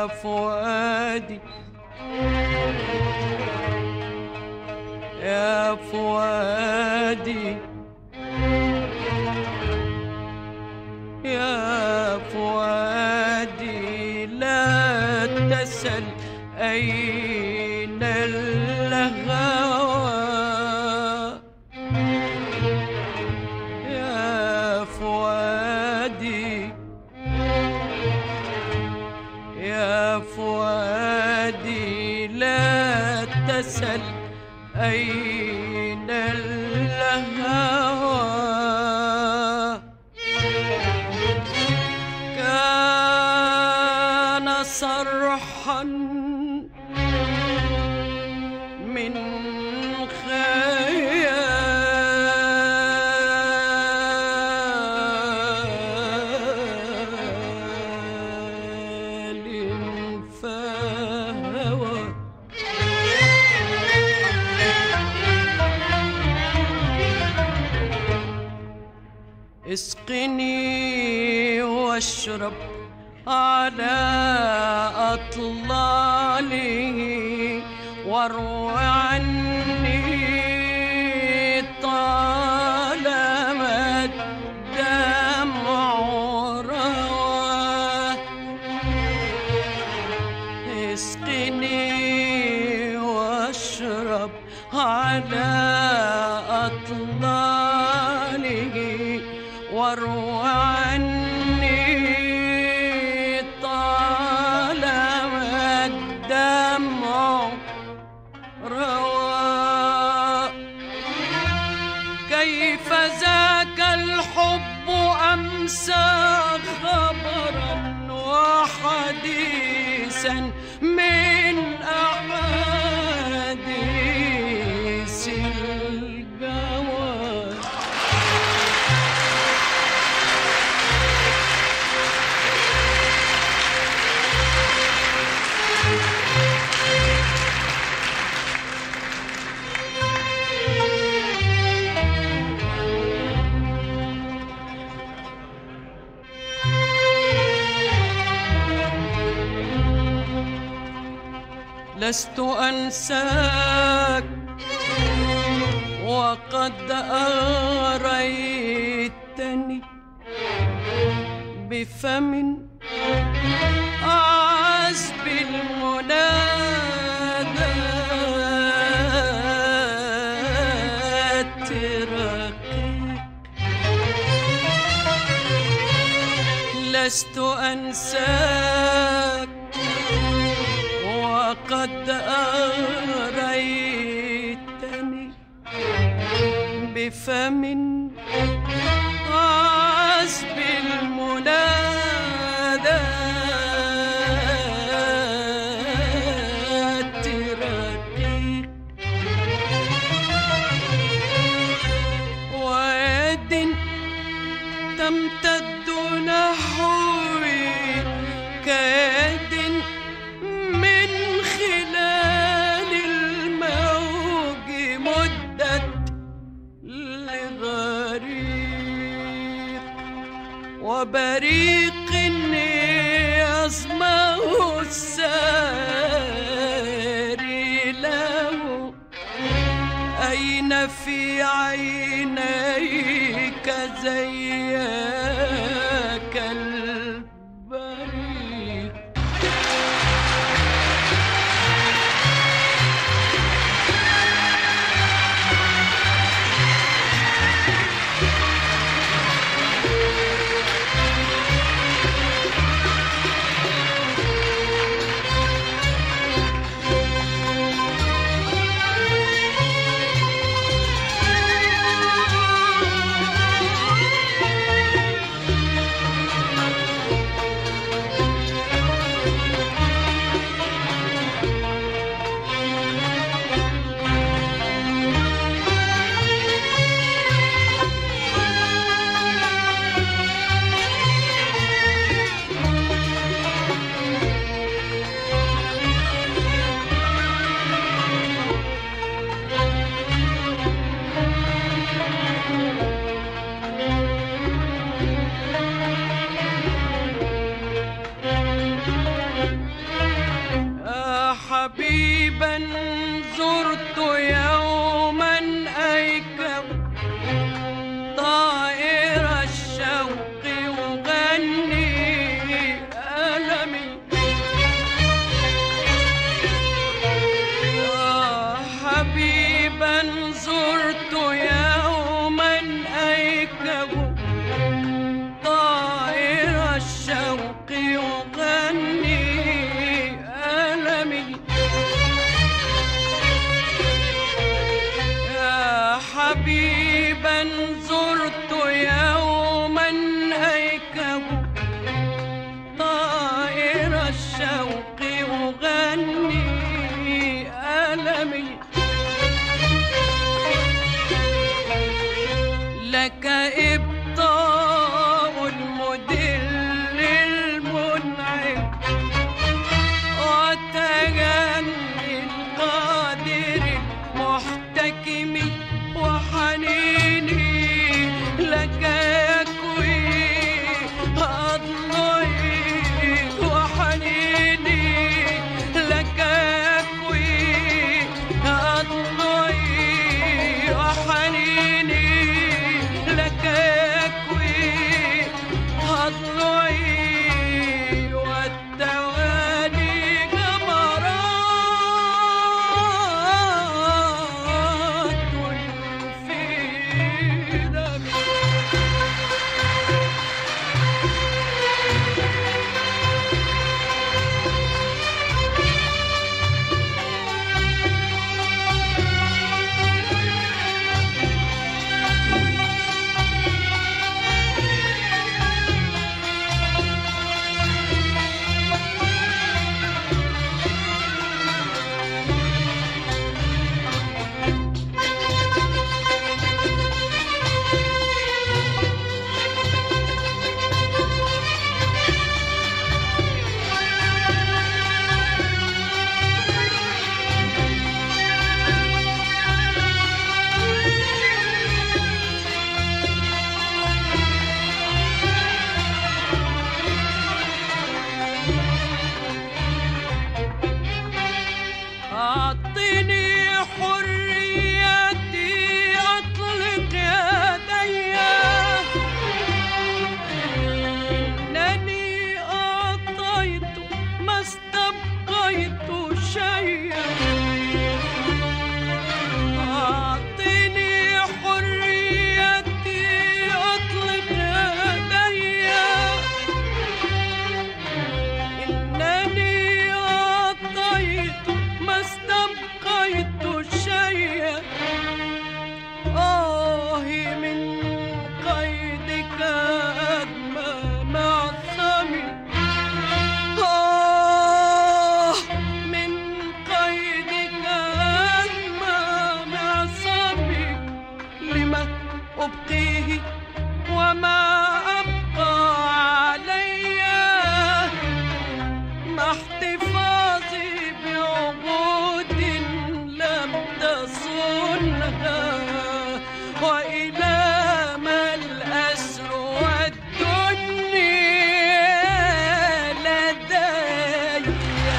فؤادي يا فؤادي يا فؤادي لا تسل أين الهوى يا فؤادي يا فؤادي لا تسل أين الهوى كان صرحا من خيال فهوى اسقني واشرب على أطلاله واروي عني طالما الدمع روى اسقني واشرب على أطلاله واروي عني طالما الدمع روى كيف ذاك الحب أمسى خبرا وحديثا من أحاديث الجوى لست أنساك وقد أغريتني بفم عذب المنادات رقيق لست أنساك وقد أغريتني بفم عذب المنادات رقيق ويد تمتد نحوي كيد من خلال الموج مدت لغريق وبريق يصمه الساري له أين في عينيك زيك البريق لك إبطاء المدل المنعم وتجني القادر المحتكم وحنيني لك يكوي أضلعي وحنيني لك يكوي أضلعي وحنيني لك يكوي أضلعي والتوالي جمرات في دمي. أعطني حريتي أطلق يدي إنني أعطيت ما استبقيت شيئا. أعطني حريتي أطلق يدي إنني أعطيت ما استبقيت شيئا. من قيدك أدمى معصمي. من قيدك أدمى معصمي. لما أبقيه وما أبقى علي مع احتفاظي بعهود لم تصنها وإلى ما الأسر والدنيا لدي.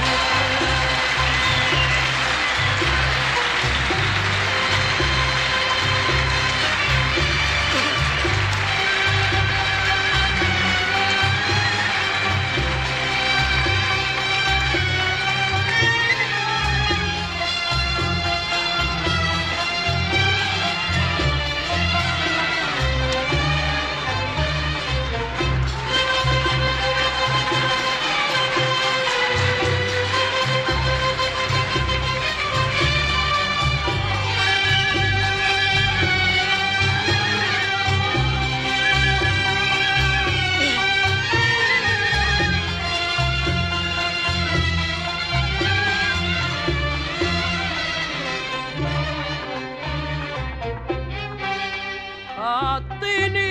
أعطني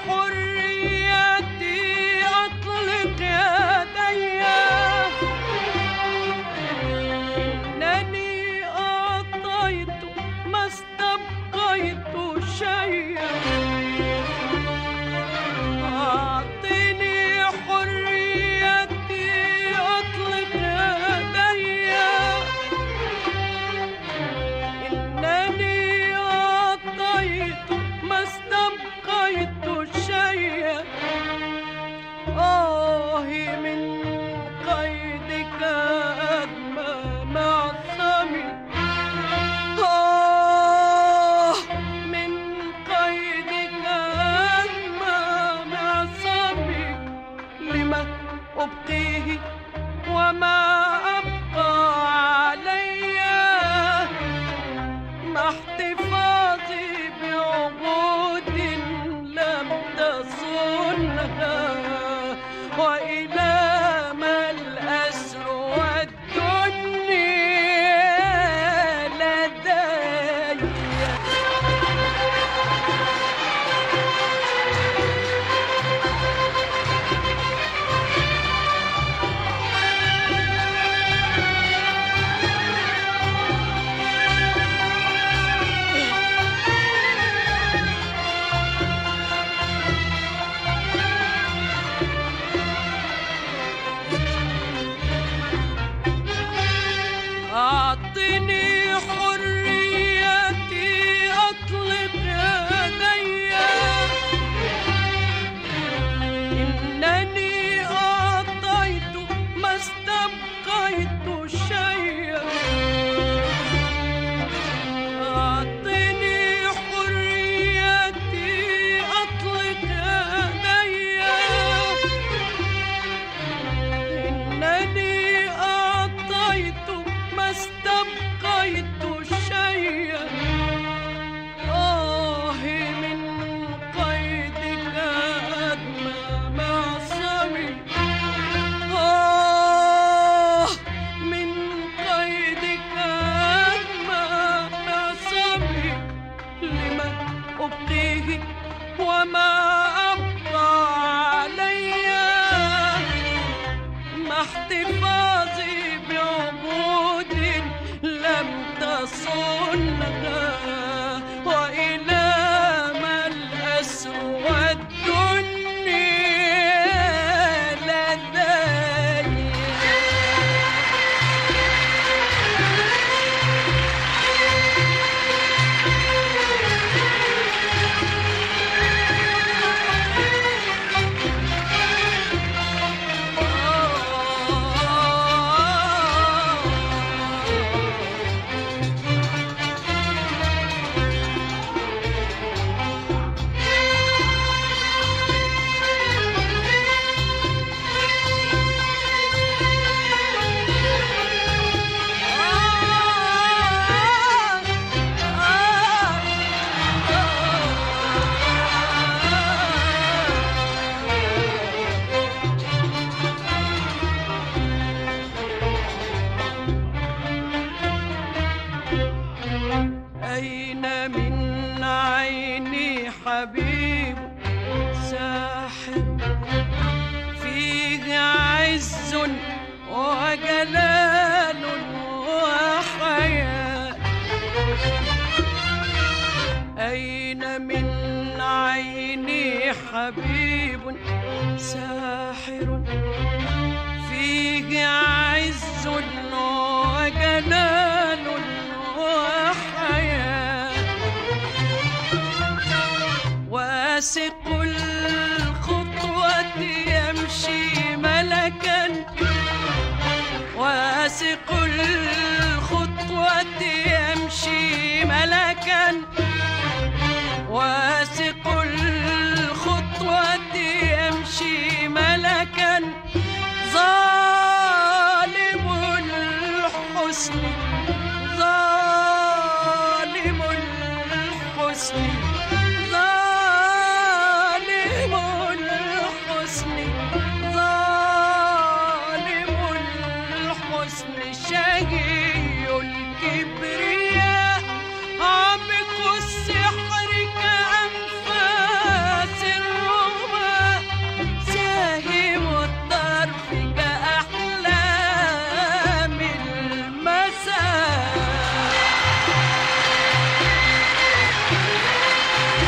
حريتي أطلق يدي إنني أعطيت ما استبقيت شيئا. أعطني حريتي أطلق يدي إنني أعطيت ما استبقيت شيئا. من قيدك أدمى معصمي. من قيدك أدمى معصمي. لما أبقيه وما أبقى علي مع احتفاظي بعهود لم تصنها وإلى ما الأسر والدنيا لدي. أبقيه وما أبقى علي مع احتفاظي بعبود لم تصنها وإلى ما الأسر والدنيا لدي. أين من عيني حبيب ساحر فيه عز وجلال وحياة. أين من عيني حبيب ساحر فيه عز وجلال واسق الخطوة يمشي ملكا واسق الخطوة يمشي ملكا واسق الخطوة يمشي ملكا ظالم الحسن ظالم الحسن ظالم الحسن ظالم الحسن شهي الكبرياء عابق السحر كأنفاس الرمى ساهم الطرف كأحلام المساء.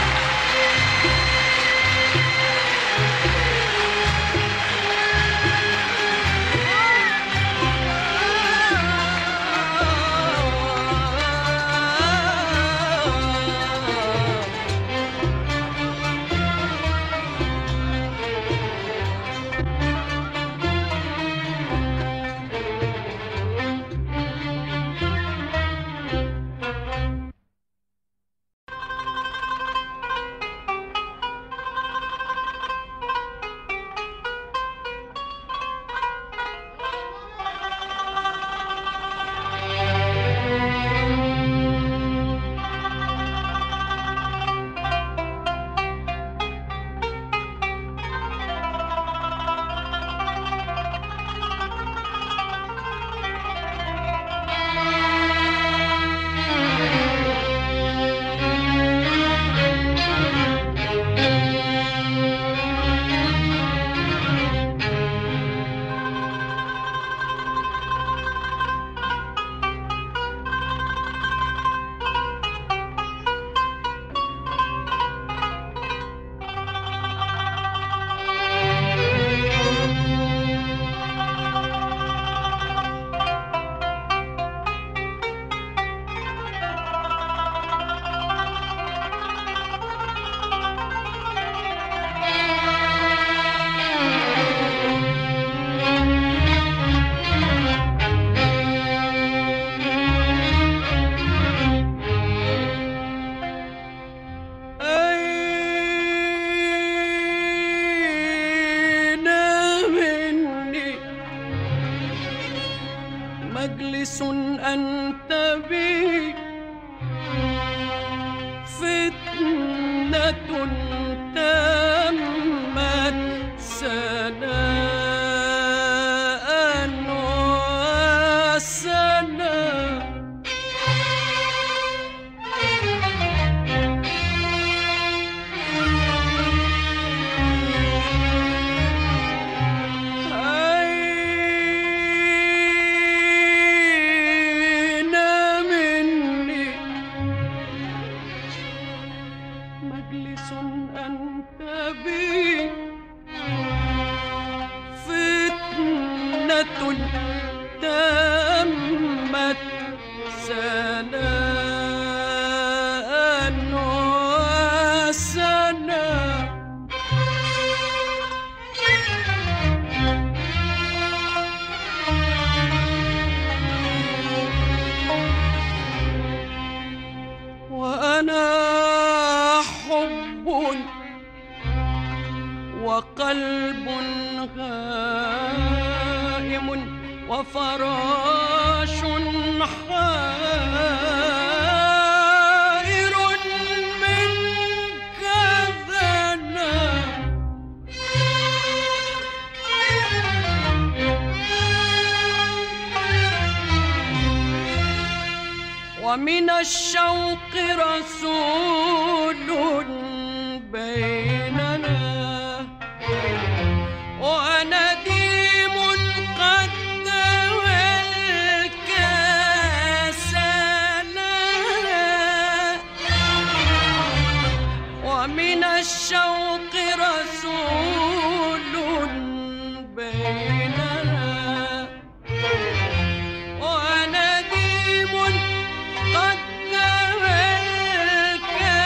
مجلس أنت به فتنة تمت سناء وسناء وأنا حب وقلب هائم وفراش حائر منك ذنا ومن الشوق رسول بيننا ونديم قد دوى الكاسلا ومن الشوق رسول بيننا ونديم قد دوى الكاسلا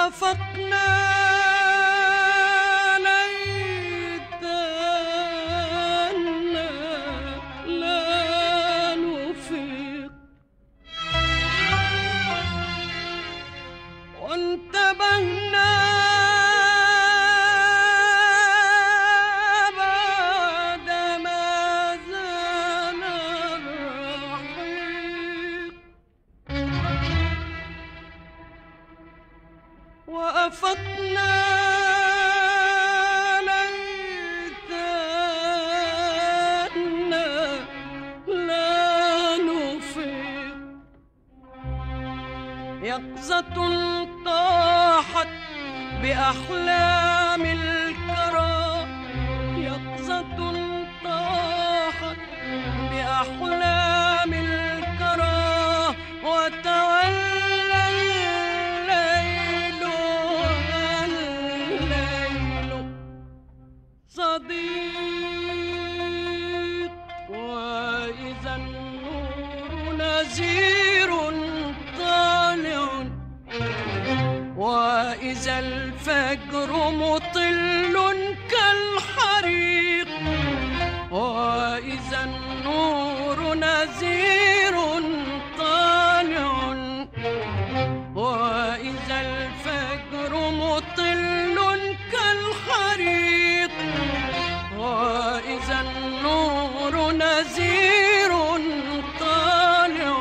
وأفقنا ليتنا لا نفيق، وانتبهنا بعدما زال الرحيق، وأفقنا ليتنا لا نفيق. يقظة طاحت بأحلام الكرى، يقظة طاحت بأحلام الكرى، وتولى الليل والليل صديق، وإذا النور نزير طالع، وإذا الفجر مطل كالحريق، وإذا النور نزير طالع، وإذا الفجر مطل كالحريق، وإذا النور نزير طالع،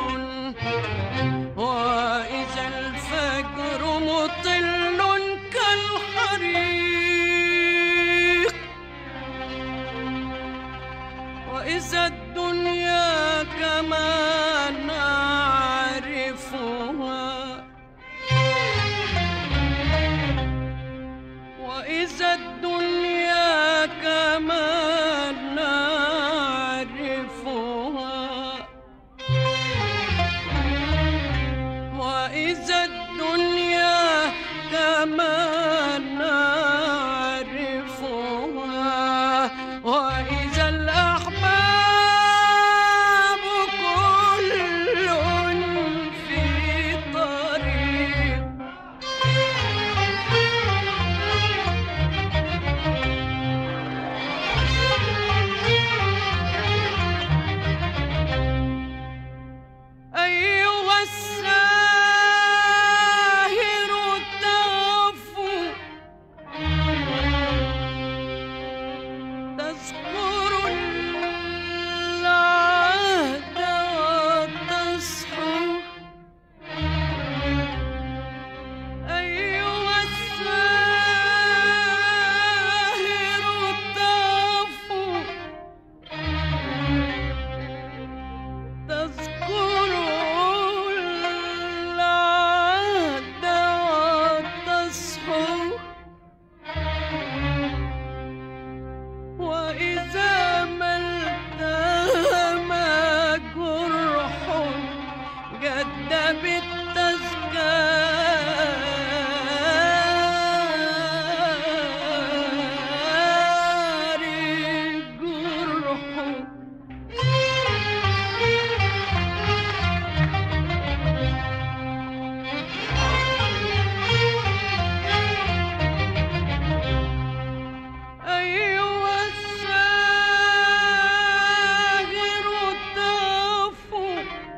وإذا الفجر مطل كالحريق، وإذا الدنيا كما نعرفها، وإذا الدنيا كما نعرفها، وإذا الدنيا كما نعرفها، وإذا الأحباب كل في طريق، أيها الساهر تغفو، تذكر العهد وتصحو، أيها الساهر تغفو، تذكر العهد وتصحو، وإذا ما التهم جرح جد بالتذكار جرح، أيها الساهر تغفو،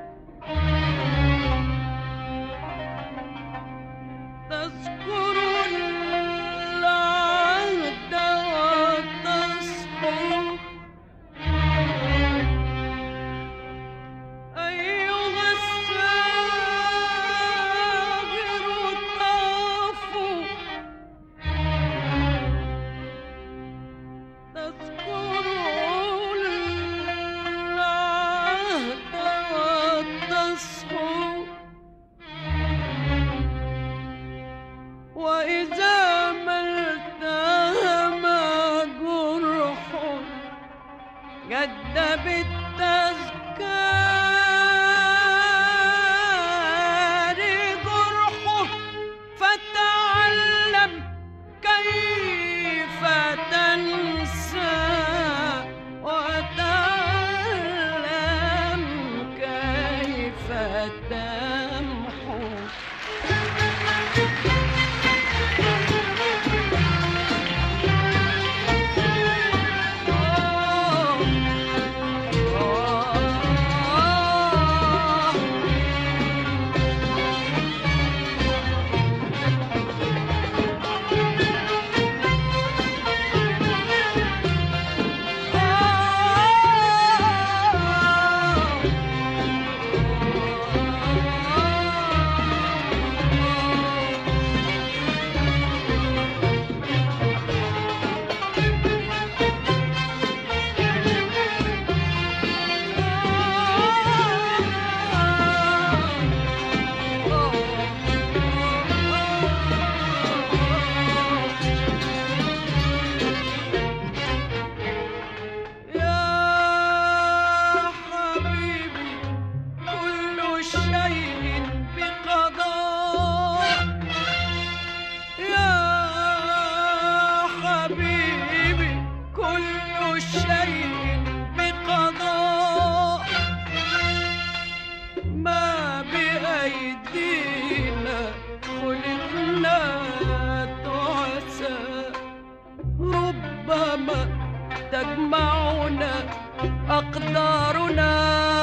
تذكر العهد وتصحو، أيها الساهر تغفو، تذكر العهد وتصحو، وإذا ما التهم جرح جد بالتذكار جرحه، فتعلم كيف تنسى، وتعلم كيف تمحو. شيء بقضاء يا حبيبي، كل شيء بقضاء. ما بأيدينا خلقنا تعسى، ربما تجمعنا أقدارنا